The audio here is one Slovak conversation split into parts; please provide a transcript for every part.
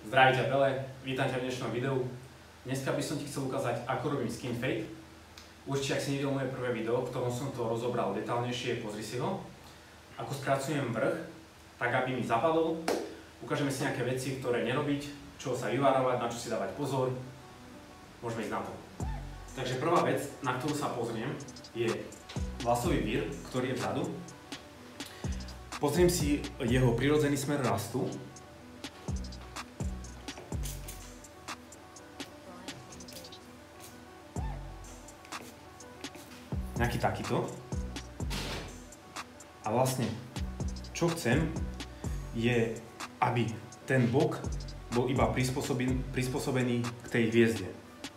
Zdraví ťa Pele, vítam ťa v dnešnom videu. Dneska by som ti chcel ukázať, ako robím skin fade. Určite, ak si nevidel moje prvé video, v ktorom som to rozobral detálnejšie, pozri si ho. Ako skracujem vrch, tak aby mi zapadol. Ukážeme si nejaké veci, ktoré nerobiť, čo sa vyvárovať, na čo si dávať pozor. Môžeme ísť na to. Takže prvá vec, na ktorú sa pozriem, je vlasový vír, ktorý je vzadu. Pozriem si jeho prirodzený smer rastu. Nejaký takýto. A vlastne, čo chcem, je, aby ten bok bol iba prispôsobený k tej hviezde.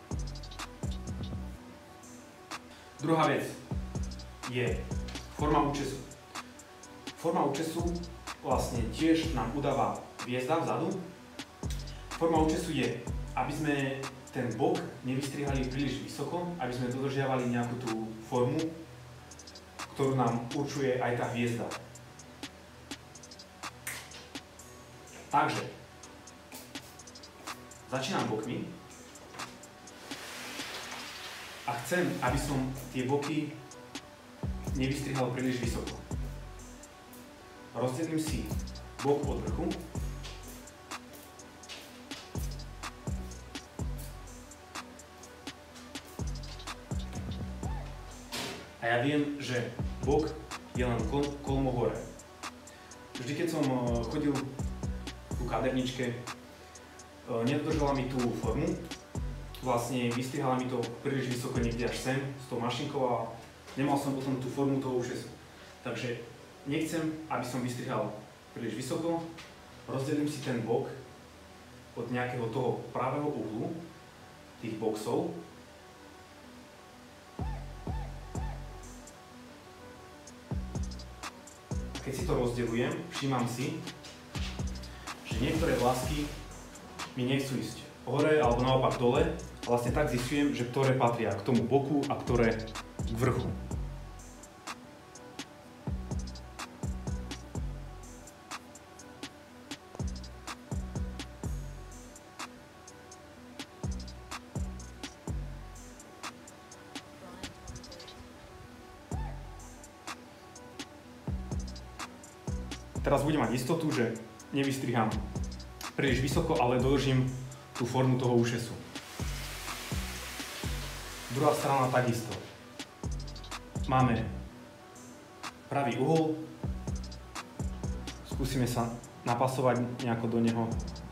Druhá vec je forma účesu. Forma účesu vlastne tiež nám udáva hviezda vzadu. Forma účesu je, aby sme ten bok nevystrihali príliš vysoko, aby sme dodržiavali nejakú tú formu, ktorú nám určuje aj tá hviezda. Takže, začínam bokmi a chcem, aby som tie boky nevystrihal príliš vysoko. Rozdelím si bok od vrchu. A ja viem, že bok je len kolmo hore. Vždy, keď som chodil ku kaderničke, nedodržala mi tú formu. Vlastne vystrihala mi to príliš vysoko niekde až sem s tou mašinkou a nemal som potom tú formu toho účesu. Takže nechcem, aby som vystrihal príliš vysoko. Rozdelím si ten bok od nejakého toho pravého uhlu, tých boxov. Keď si to rozdeľujem, všímam si, že niektoré vlasky mi nechcú ísť hore alebo naopak dole. A vlastne tak zistujem, že ktoré patria k tomu boku a ktoré k vrchu. Teraz budem mať istotu, že nevystriham príliš vysoko, ale dodržím tú formu toho účesu. Druhá strana takisto. Máme pravý uhol. Skúsime sa napasovať nejako do neho.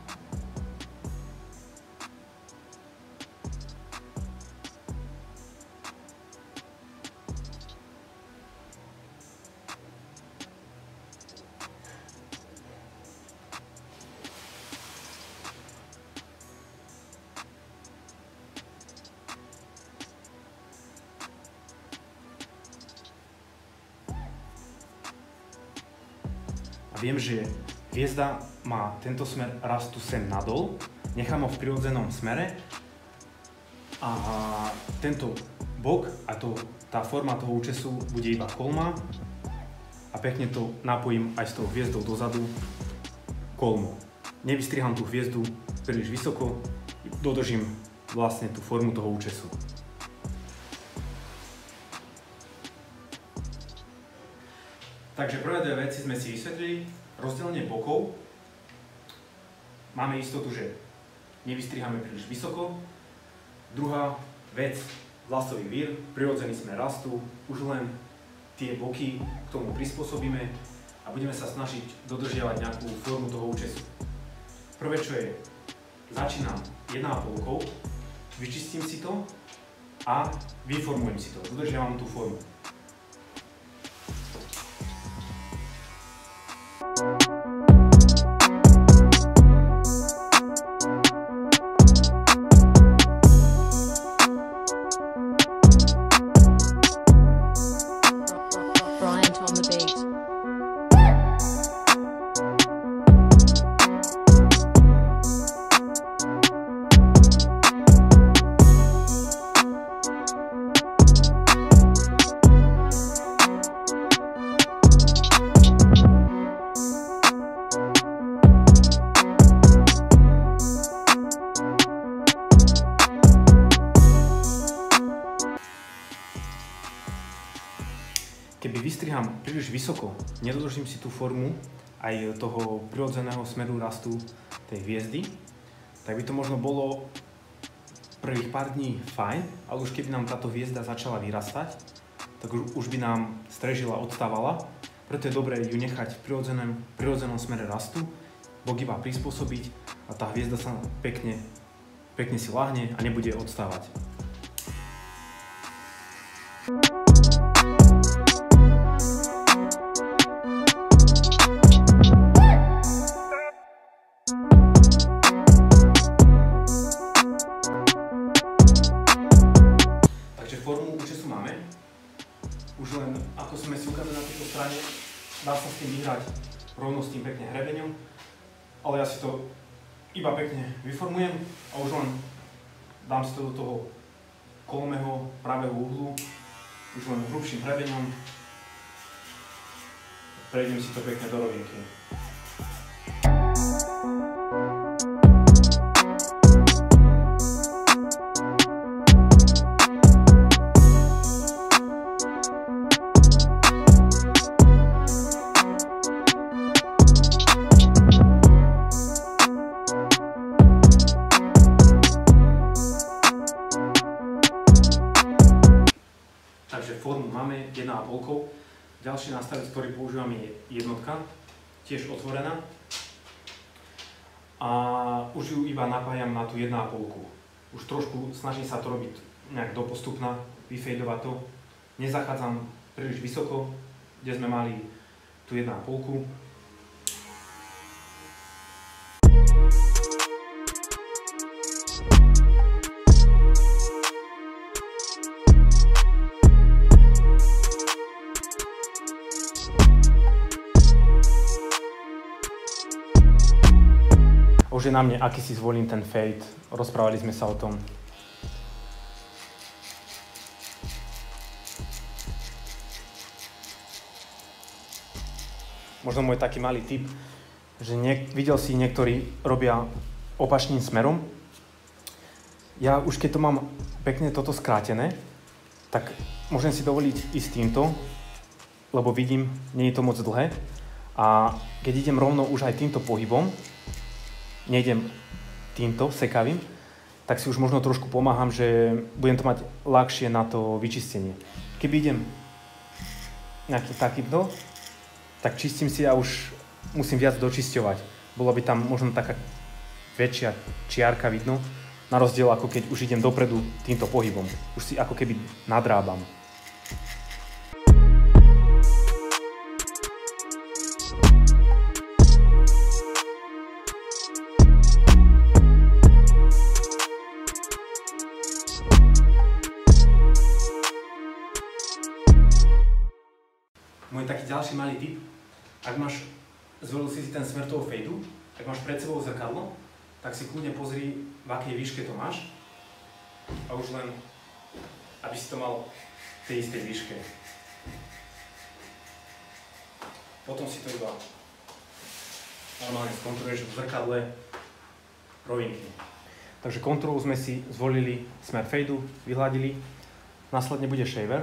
A viem, že hviezda má tento smer rastu sem nadol, nechám ho v prirodzenom smere a tento bok a tá forma toho účesu bude iba kolma a pekne to napojím aj s tou hviezdou dozadu kolmo. Nevystriham tú hviezdu príliš vysoko, dodržím vlastne tú formu toho účesu. Takže prvé dve veci sme si vysvetlili. Rozdelenie bokov. Máme istotu, že nevystrihame príliš vysoko. Druhá vec, vlasový vír, prirodzený smer rastu. Už len tie boky k tomu prispôsobíme a budeme sa snažiť dodržiavať nejakú formu toho účesu. Prvé, čo je, začínam 1,5, vyčistím si to a vyformujem si to. Dodržiavam tú formu. vystriham príliš vysoko, nedodržím si tú formu aj toho prirodzeného smeru rastu tej hviezdy, tak by to možno bolo prvých pár dní fajn, ale už keby nám táto hviezda začala vyrastať, tak už by nám strežila, odstávala. Preto je dobré ju nechať v prirodzenom smere rastu, bok iba prispôsobiť a tá hviezda sa pekne si ľahne a nebude odstávať. Takže formu účesu máme. Už len, ako sme si ukázali na tejto strane, dá sa s tým vyhrať rovno s tým pekne hrebeňom, ale ja si to iba pekne vyformujem a už len dám si to do toho kolmého pravého uhlu, už len hrubším hrebeňom, prejdem si to pekne do rovinky. Takže formu máme 1,5. Ďalší nástavec, ktorý používam, je jednotka, tiež otvorená. A už ju iba napájam na tú 1,5. Už trošku snažím sa to robiť nejak dopostupná, vyfejdovať to. Nezachádzam príliš vysoko, kde sme mali tú 1,5. Už je na mne, aký si zvolím ten fade. Rozprávali sme sa o tom. Možno môj taký malý tip, že videl si niektorí robia opačným smerom. Ja už keď to mám pekne toto skrátené, tak môžem si dovoliť ísť týmto, lebo vidím, nie je to moc dlhé. A keď idem rovno už aj týmto pohybom, nejdem týmto sekavým, tak si už možno trošku pomáham, že budem to mať ľahšie na to vyčistenie. Keby idem nejaký takýto, tak čistím si a už musím viac dočisťovať. Bolo by tam možno taká väčšia čiarka vidno, na rozdiel ako keď už idem dopredu týmto pohybom. Už si ako keby nadrábam. Môj taký ďalší malý tip, ak máš, zvolil si ten smer toho fejdu, ak máš pred sebou zrkadlo, tak si kľudne pozri, v akej výške to máš a už len, aby si to mal v tej istej výške. Potom si to iba normálne skontroluješ v zrkadle rovinky. Takže kontrolu sme si zvolili smer fejdu, vyhladili, následne bude shaver.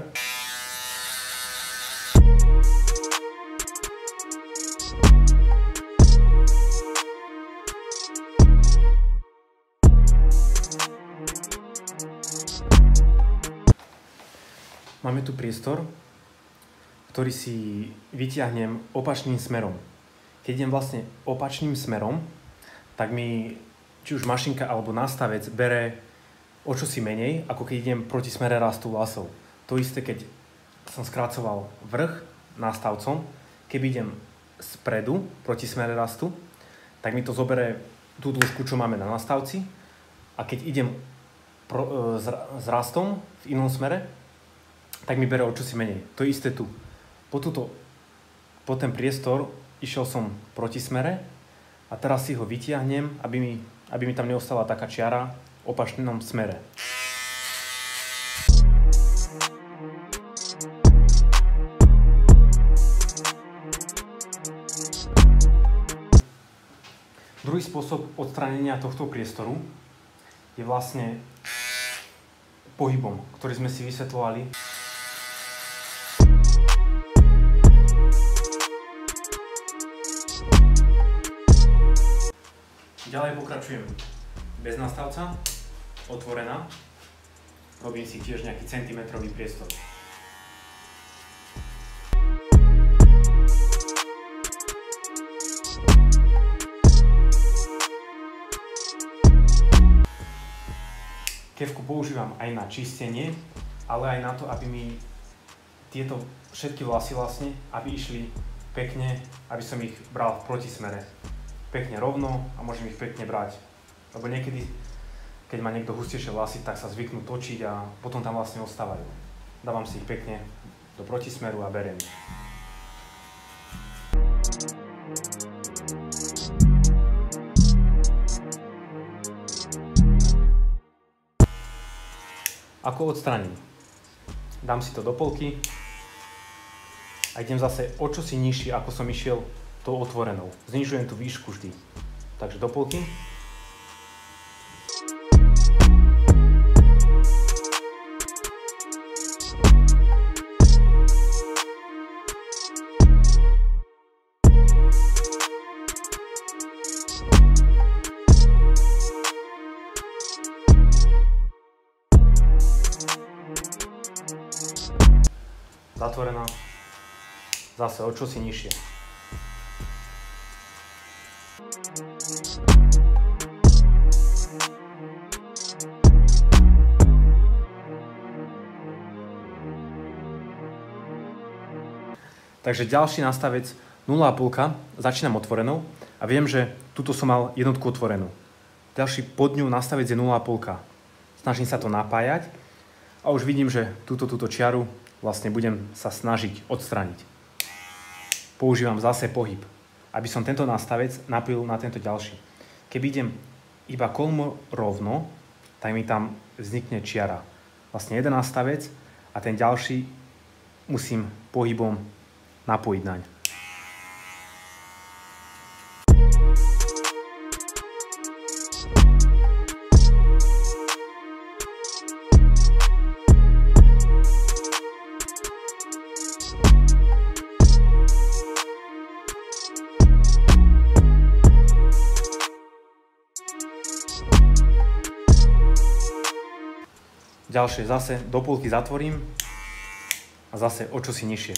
Máme tu priestor, ktorý si vytiahnem opačným smerom. Keď idem vlastne opačným smerom, tak mi či už mašinka alebo nástavec bere o čosi menej, ako keď idem proti smere rastu vlasov. To isté, keď som skracoval vrch nástavcom, keby idem spredu proti smere rastu, tak mi to zobere tú dĺžku, čo máme na nástavci. A keď idem s rastom v inom smere, tak mi bere o čosi menej. To je isté tu. Po ten priestor išiel som proti smere a teraz si ho vytiahnem, aby mi tam neostala taká čiara v opačnom smere. Druhý spôsob odstránenia tohto priestoru je vlastne pohybom, ktorý sme si vysvetľovali. Ďalej pokračujem bez nastavca, otvorená. Robím si tiež nejaký centimetrový priestor. Kevku používam aj na čistenie, ale aj na to, aby mi tieto všetky vlasy vlastne, aby išli pekne, aby som ich bral v protismere. Pekne rovno a môžem ich pekne brať. Lebo niekedy, keď má niekto hustejšie vlasy, tak sa zvyknú točiť a potom tam vlastne ostávajú. Dávam si ich pekne do protismeru a beriem ich. Ako odstraním? Dám si to do polky a idem zase o čosi nižšie, ako som išiel tou otvorenou. Znižujem tú výšku vždy. Takže do polky. Zatvorená, zase o čosi nižšie. Takže ďalší nastavec 0,5, začínam otvorenou a viem, že tuto som mal jednotku otvorenú. Ďalší pod ňou nastavec je 0,5. Snažím sa to napájať a už vidím, že túto čiaru vlastne budem sa snažiť odstrániť. Používam zase pohyb, aby som tento nastavec napojil na tento ďalší. Keby idem iba kolmo rovno, tak mi tam vznikne čiara. Vlastne jeden nastavec a ten ďalší musím pohybom napojiť naň. Ďalšie zase do polky zatvorím a zase o čosi nižšie.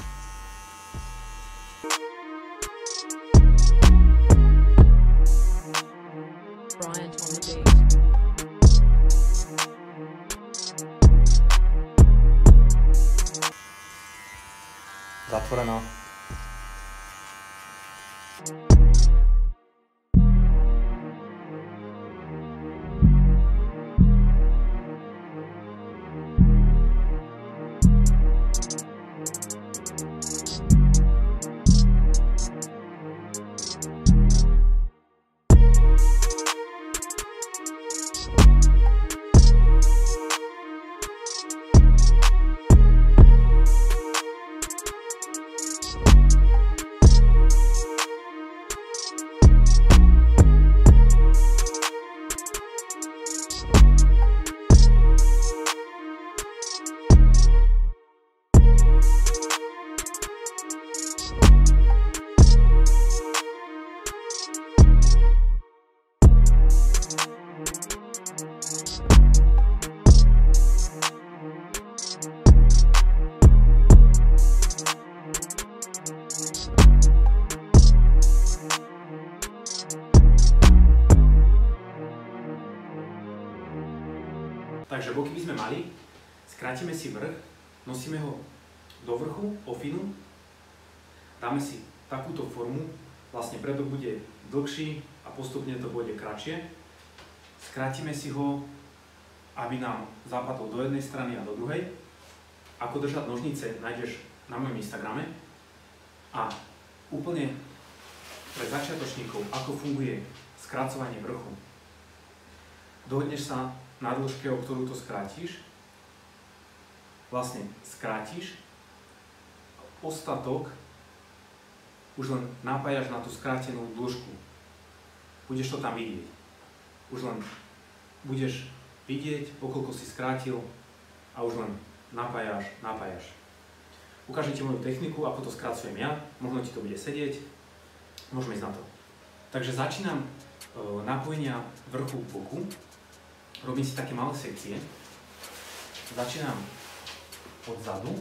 Zatvorená. Takže boky by sme mali, skrátime si vrch, nosíme ho do vrchu, ofinu, dáme si takúto formu, vlastne predok bude dlhší a postupne to bude kratšie. Skrátime si ho, aby nám zapadol do jednej strany a do druhej. Ako držať nožnice nájdeš na mojom Instagrame. A úplne pre začiatočníkov, ako funguje skracovanie vrchu. Dohodneš sa na dĺžke, o ktorú to skrátiš. Vlastne skrátiš, ostatok už len napájaš na tú skrátenú dĺžku. Budeš to tam vidieť. Už len budeš vidieť, okoľko si skrátil a už len napájaš. Ukážem ti moju techniku, ako to skracujem ja, možno ti to bude sedieť, môžeme ísť na to. Takže začínam napojenia vrchu k boku. Robím si také malé sekcie. Začínam odzadu.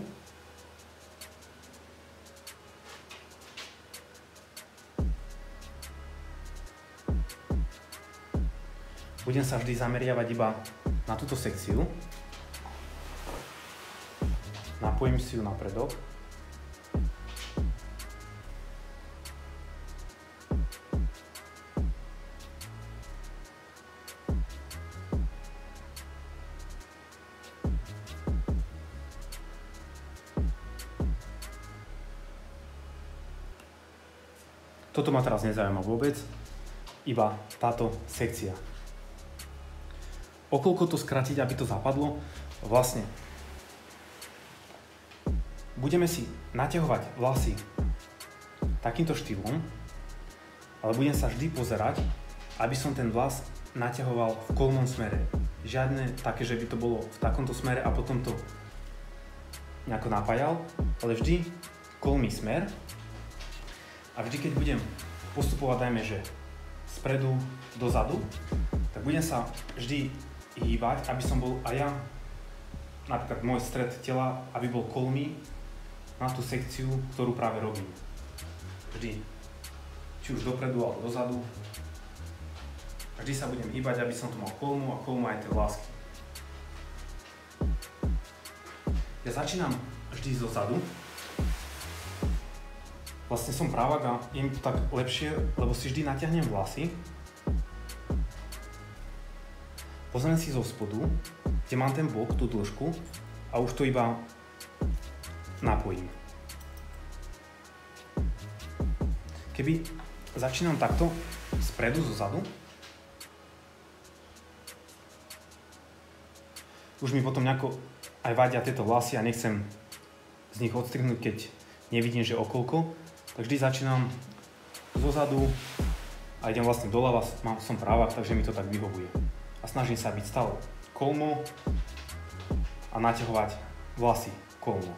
Budem sa vždy zameriavať iba na túto sekciu. Napojím si ju na predok. Toto ma teraz nezaujíma vôbec, iba táto sekcia. Okoľko to skrátiť, aby to zapadlo? Vlastne budeme si naťahovať vlasy takýmto štýlom, ale budem sa vždy pozerať, aby som ten vlas naťahoval v kolmom smere. Žiadne také, že by to bolo v takomto smere a potom to nejako napájal, ale vždy kolmý smer. A vždy, keď budem postupovať, dajme, že spredu dozadu, tak budem sa vždy hýbať, aby som bol aj ja, napríklad môj stred tela, aby bol kolmý na tú sekciu, ktorú práve robím. Vždy. Či už dopredu alebo dozadu. A vždy sa budem hýbať, aby som tu mal kolmu a kolmu aj tie vlásky. Ja začínam vždy zozadu. Vlastne som právak a je mi to tak lepšie, lebo si vždy natiahnem vlasy. Pozriem si zo spodu, kde mám ten bok, tú dĺžku a už to iba napojím. Keby začínam takto spredu, zozadu, už mi potom nejako aj vadia tieto vlasy a nechcem z nich odstrihnúť, keď nevidím, že okolko. Tak vždy začínam zozadu a idem vlastne doľava, som právak, takže mi to tak vyhovuje. A snažím sa byť stále kolmo a naťahovať vlasy kolmo.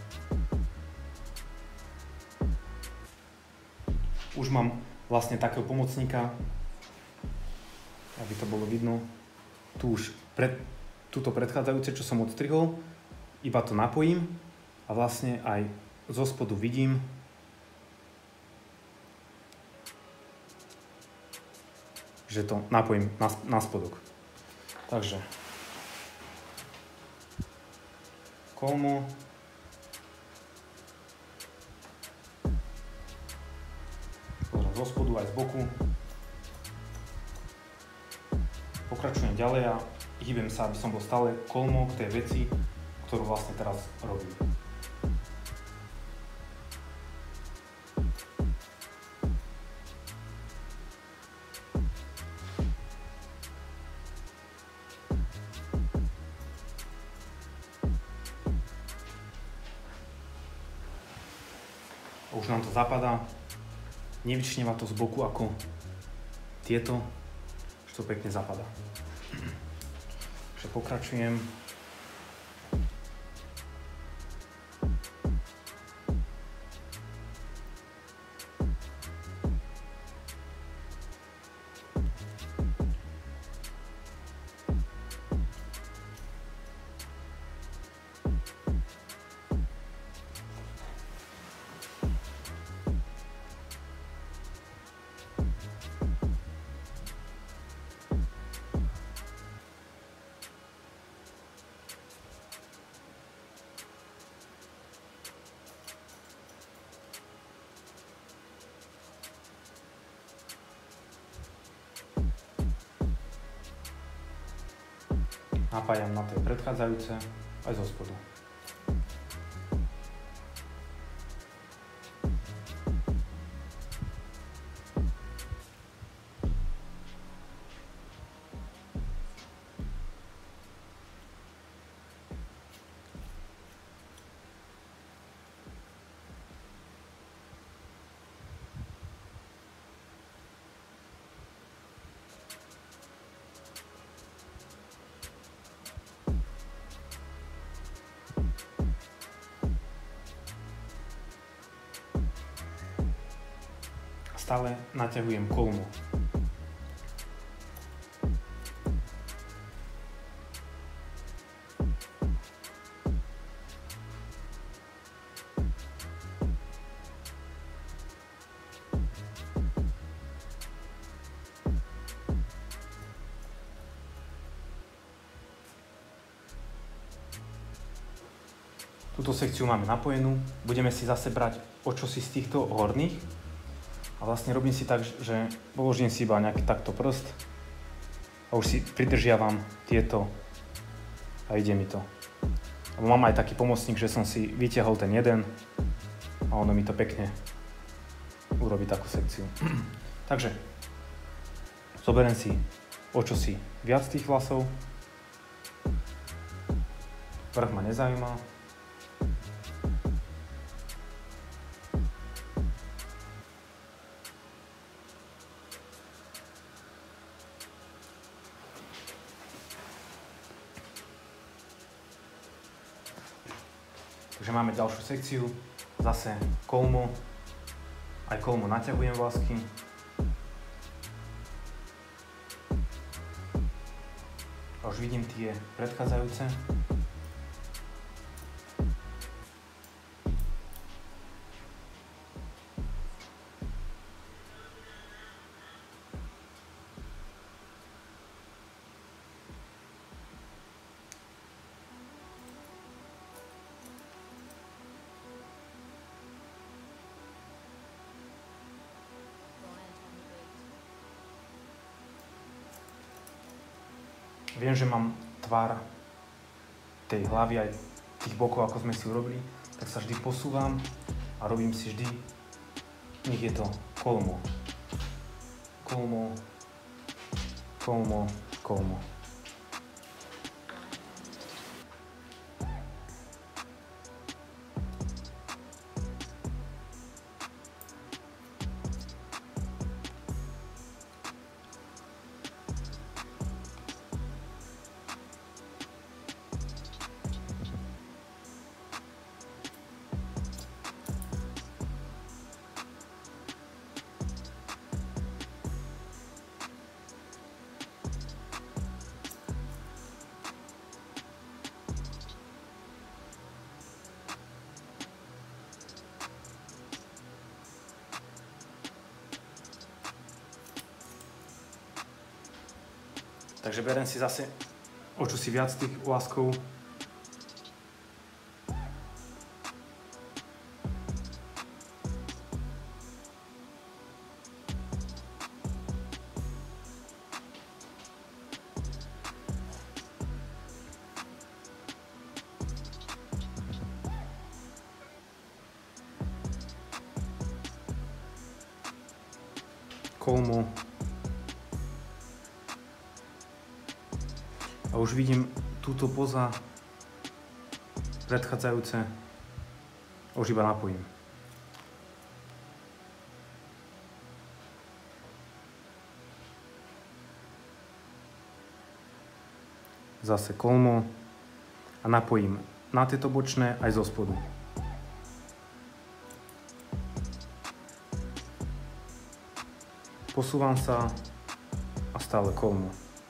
Už mám vlastne takého pomocníka, aby to bolo vidno. Tu už túto predchádzajúce, čo som odstrihol, iba to napojím a vlastne aj zo spodu vidím, že to napojím na spodok. Takže kolmo, pozriem zo spodu aj z boku, pokračujem ďalej a hýbem sa, aby som bol stále kolmo k tej veci, ktorú vlastne teraz robím. Už nám to zapadá, nevyčnieva to z boku ako tieto, už to pekne zapadá. Takže pokračujem. Napájam na tie predchádzajúce aj zo spodu. Stále naťahujem kolmu. Túto sekciu máme napojenú. Budeme si zase brať očosi z týchto horných. A vlastne robím si tak, že položím si iba nejaký takto prst a už si pridržiavam tieto a ide mi to. Lebo mám aj taký pomocník, že som si vytiahol ten jeden a ono mi to pekne urobí takú sekciu. Takže zoberiem si očosi viac tých vlasov. Vrch ma nezaujíma. Takže máme ďalšiu sekciu, zase kolmo, aj kolmo naťahujem vlasky. A už vidím tie predchádzajúce. Viem, že mám tvár tej hlavy aj tých bokov, ako sme si urobili, tak sa vždy posúvam a robím si vždy, nech je to kolmo. Kolmo, kolmo, kolmo. Takže beriem si zase očosi viac tých vláskov. Kolmo. A už vidím túto poza predchádzajúce, už iba napojím. Zase kolmo a napojím na tieto bočné aj zo spodu. Posúvam sa a stále kolmo.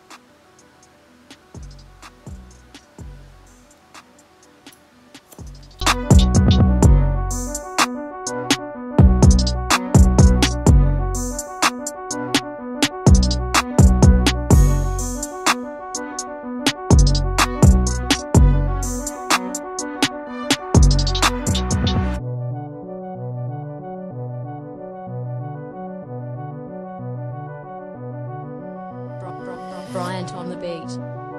Bryant on the beat.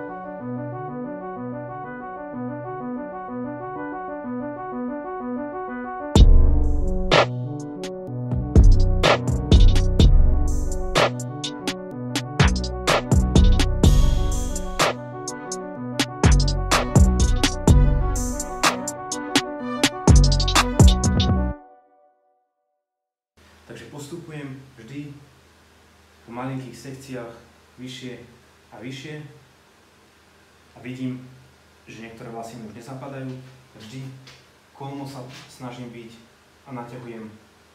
Takže postupujem vždy po malinkých sekciách vyššie a vyššie a vidím, že niektoré vlasy mi už nezapadajú. Vždy kolmo sa snažím byť a naťahujem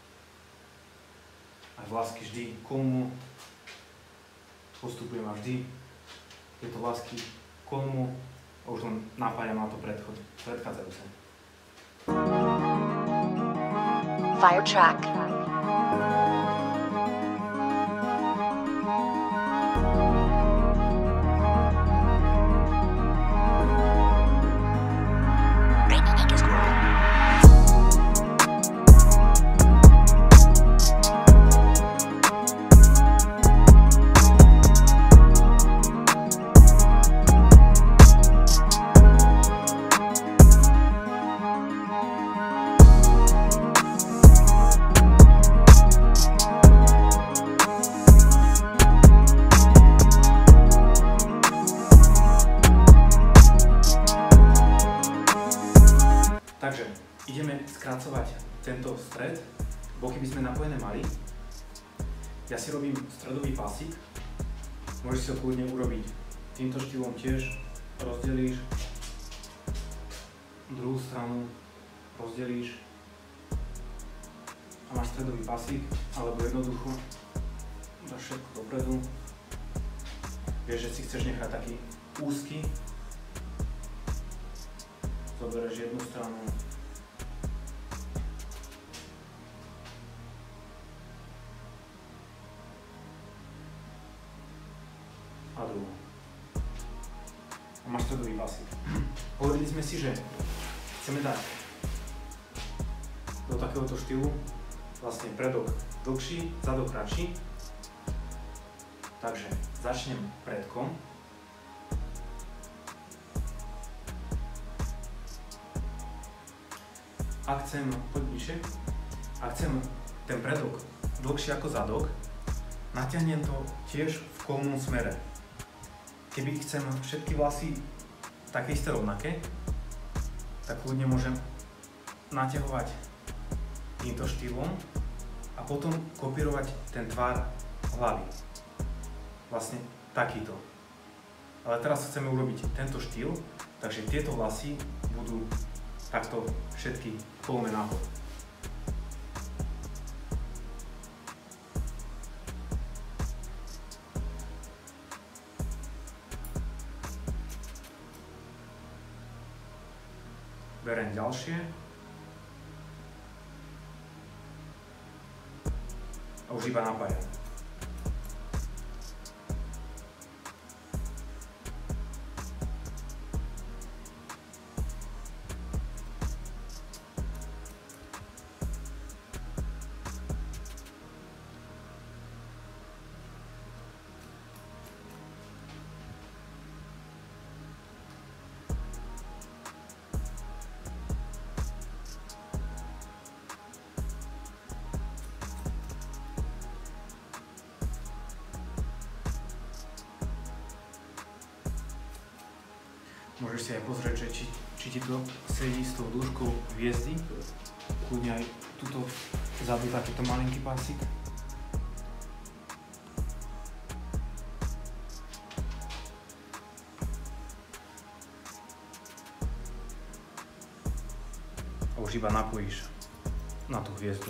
aj vlasky vždy kolmo. Postupujem a vždy tieto vlasky kolmo a už len napájam na to predchádzajúce. Fire track. Niggas grow. skracovať tento stred, boky by sme napojené mali. Ja si robím stredový pásik, môžeš si ho kľudne urobiť týmto štýlom tiež, rozdelíš, druhú stranu rozdelíš a máš stredový pásik, alebo jednoducho dáš všetko dopredu. Vieš, že si chceš nechať taký úzky, zoberieš jednu stranu, a druhú. A máš stredový pásik. Hovorili sme si, že chceme dať do takéhoto štýlu vlastne predok dlhší, zadok kratší. Takže začnem predkom. Ak chcem, poď bližšie, ak chcem ten predok dlhší ako zadok, natiahnem to tiež v kolmom smere. Keby chcem všetky vlasy také isté rovnaké, tak kľudne môžem naťahovať týmto štýlom a potom kopírovať ten tvar hlavy. Vlastne takýto. Ale teraz chceme urobiť tento štýl, takže tieto vlasy budú takto všetky kolme nahor. Berem ďalšie a už iba napájam. Môžeš si aj pozrieť, že či ti to sedí s tou dĺžkou hviezdy. Kľudne aj tuto vzadu takýto malinký pásik. A už iba napojíš na tú hviezdu.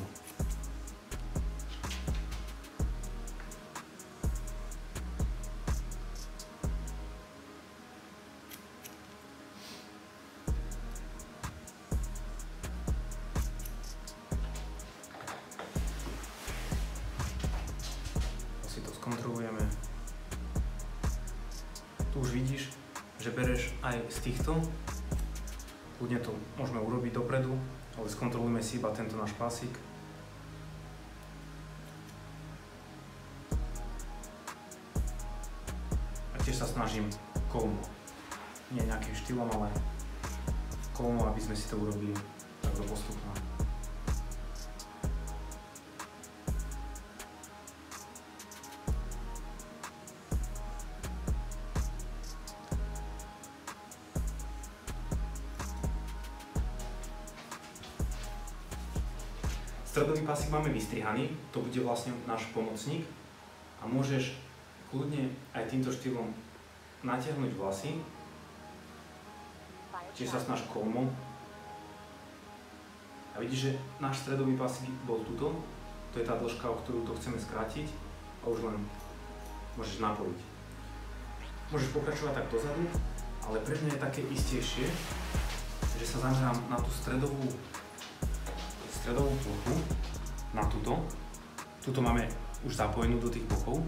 Kontrolujeme. Tu už vidíš, že bereš aj z týchto. Kľudne to môžeme urobiť dopredu, ale skontrolujeme si iba tento náš pásik. A tiež sa snažím kolmo. Nie nejakým štýlom, ale kolmo, aby sme si to urobili takto postupne. Stredový pásik máme vystrihaný, to bude vlastne náš pomocník a môžeš kľudne aj týmto štýlom natiahnuť vlasy, čiže sa snaž kolmom a vidíš, že náš stredový pásik bol tuto, to je tá dĺžka, o ktorú to chceme skrátiť a už len môžeš napojiť. Môžeš pokračovať tak dozadu, ale pre mňa je také istejšie, že sa zamerám na tú stredovú plochu, na túto. Tuto máme už zapojenú do tých bokov.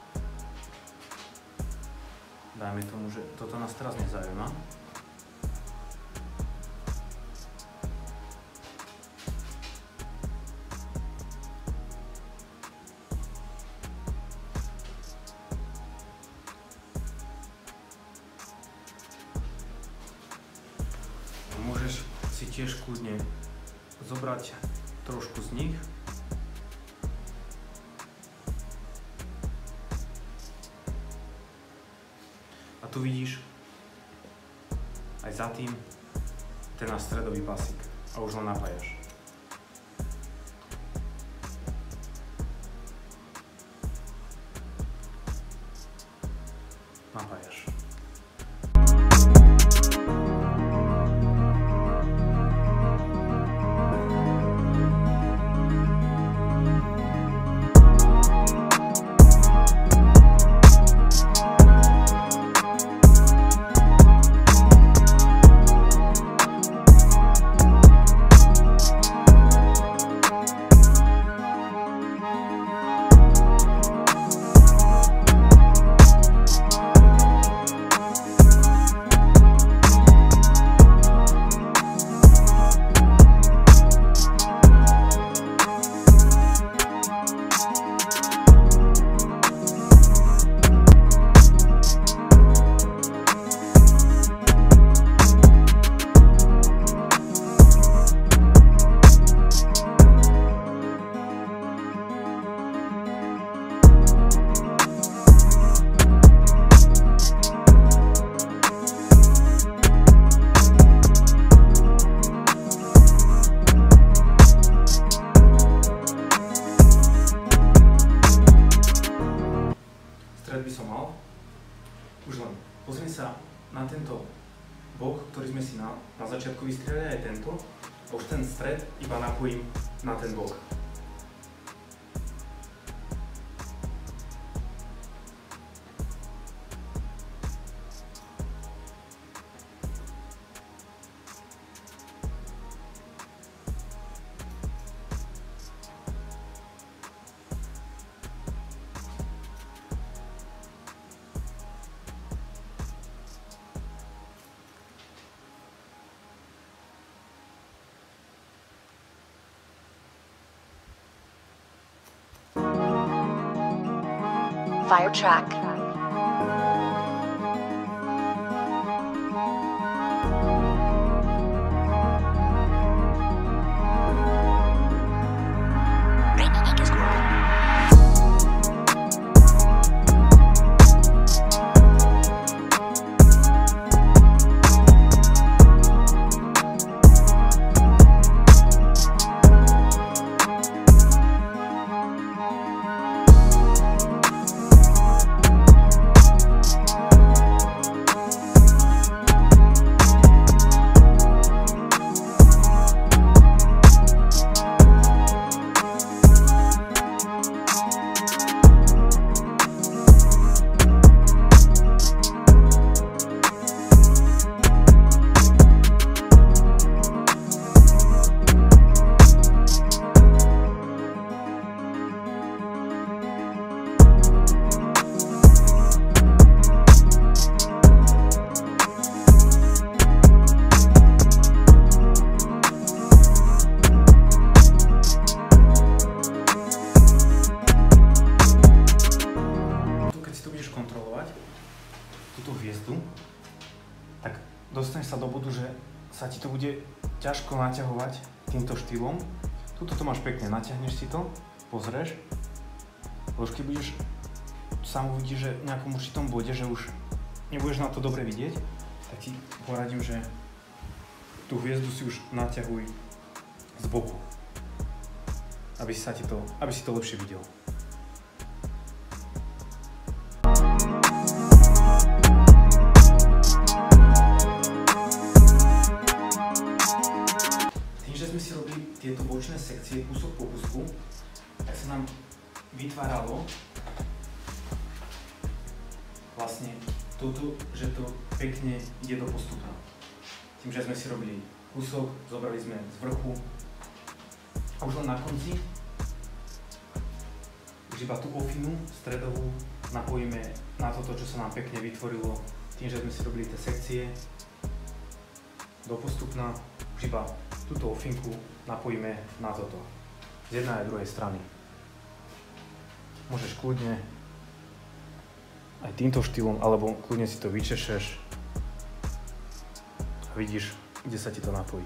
Dajme tomu, že toto nás teraz nezaujíma. Môžeš si tiež kľudne zobrať trošku z nich a tu vidíš aj za tým ten náš stredový pásik. a už len napájaš. Napájaš. Stred by som mal. Už len pozriem sa na tento bok, ktorý sme si na začiatku vystriedali, aj tento. A už ten stred iba napojím na ten bok. Fire track. Túto hviezdu, tak dostaneš sa do bodu, že sa ti to bude ťažko naťahovať týmto štýlom. Tuto to máš pekne, natiahneš si to, pozrieš, už keď budeš, sám uvidíš, že v nejakom určitom bode, že už nebudeš na to dobre vidieť, tak ti poradím, že tú hviezdu si už naťahuj z boku, aby si to lepšie videl. Si robili tieto bočné sekcie kúsok po kúsku, tak sa nám vytváralo vlastne toto, že to pekne ide do postupna. Tým, že sme si robili kúsok, zobrali sme z vrchu a už len na konci už iba tú ofinu stredovú napojíme na toto, čo sa nám pekne vytvorilo tým, že sme si robili tie sekcie do postupna, už iba túto ofinku napojíme na toto, z jednej aj druhej strany. Môžeš kľudne aj týmto štýlom, alebo kľudne si to vyčešeš a vidíš, kde sa ti to napojí.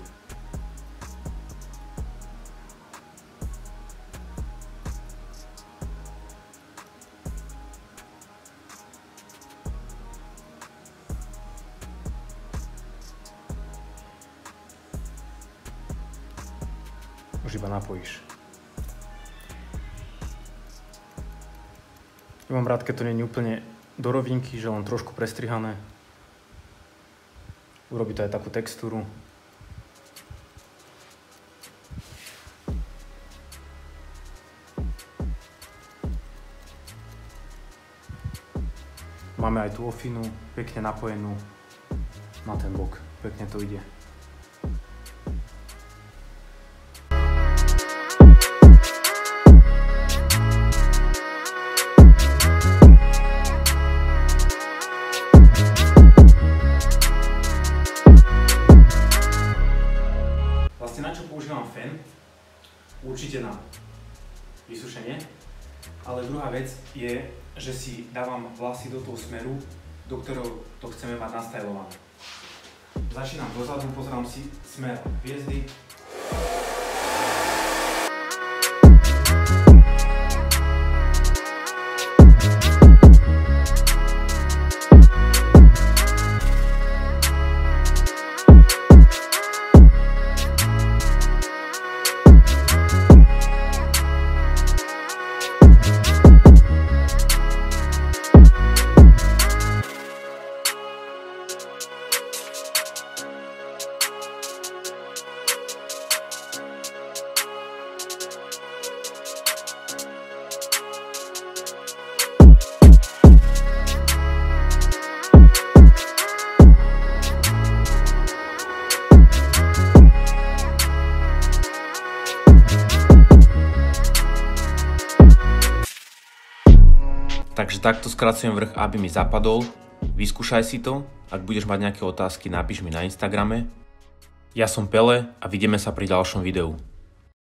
už iba napojíš. Ja mám rád, keď to nie je úplne do rovinky, že len trošku prestrihané. Urobí to aj takú textúru. Máme aj tú ofinu, pekne napojenú na ten bok. Pekne to ide. Vlastne na čo používam fén? Určite na vysušenie, ale druhá vec je, že si dávam vlasy do toho smeru, do ktorého to chceme mať nastajlované. Začínam dozadu, pozerám si smer hviezdy. Takže takto skracujem vrch, aby mi zapadol. Vyskúšaj si to. Ak budeš mať nejaké otázky, napíš mi na Instagrame. Ja som Pele a vidíme sa pri ďalšom videu.